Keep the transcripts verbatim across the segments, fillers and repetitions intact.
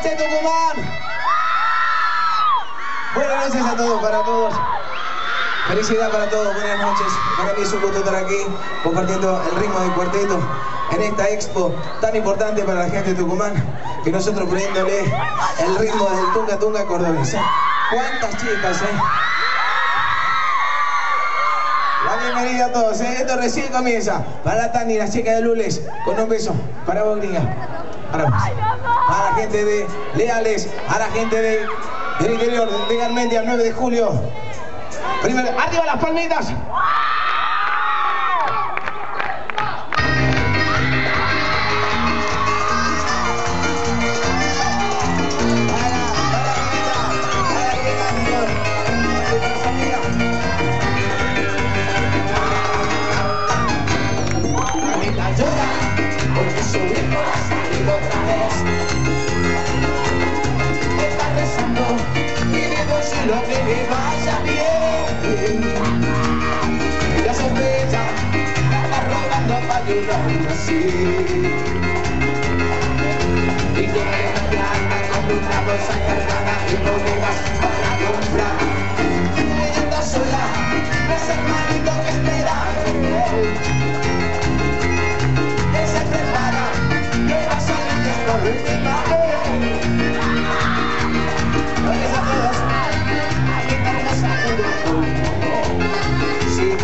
noches, Tucumán. Buenas noches a todos, para todos. Felicidad para todos, buenas noches. Para mí es un gusto estar aquí compartiendo el ritmo del cuarteto en esta expo tan importante para la gente de Tucumán, que nosotros poniéndole el ritmo del tunga tunga cordobés. ¿eh? ¿Cuántas chicas, eh? La bienvenida a todos, ¿eh? Esto recién comienza. Para la Tani, las chicas de Lules, con un beso. Para vos, gringa. Para vos. Para la gente de Leales, a la gente de, del interior, de Garmendia, nueve de julio. Primero, arriba las palmitas. Lo que le vaya bien. La sorpresa está robando para ayudarme así. Y que me plata con una bolsa cargada y monedas para comprar. Y esta sola es el marido que espera en él. Él se prepara, que va a salir por última vez. No les a todos. Sí,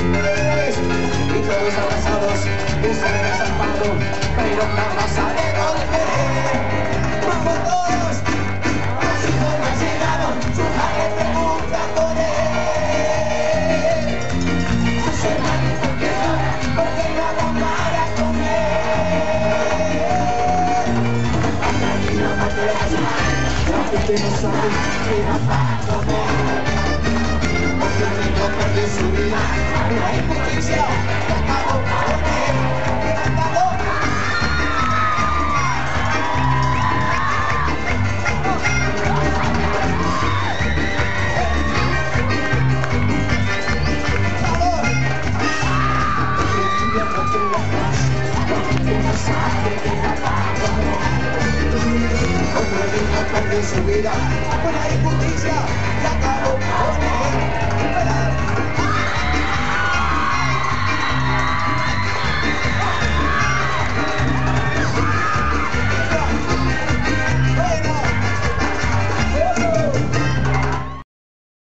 y todos abrazados, un saber zapato, pero nada sabe dónde. Vamos todos, así como ha llegado, su madre pregunta por él. Sus hermanitos que lloran porque nada para comer. Hasta aquí no me atreves, la gente no sabe que nada para comer. Perdió su vida, la injusticia, acabó con él, levantado. ¡Vamos! El invierno te la paz, porque no sabe que la paz. Otro niño perdió su vida, por la injusticia.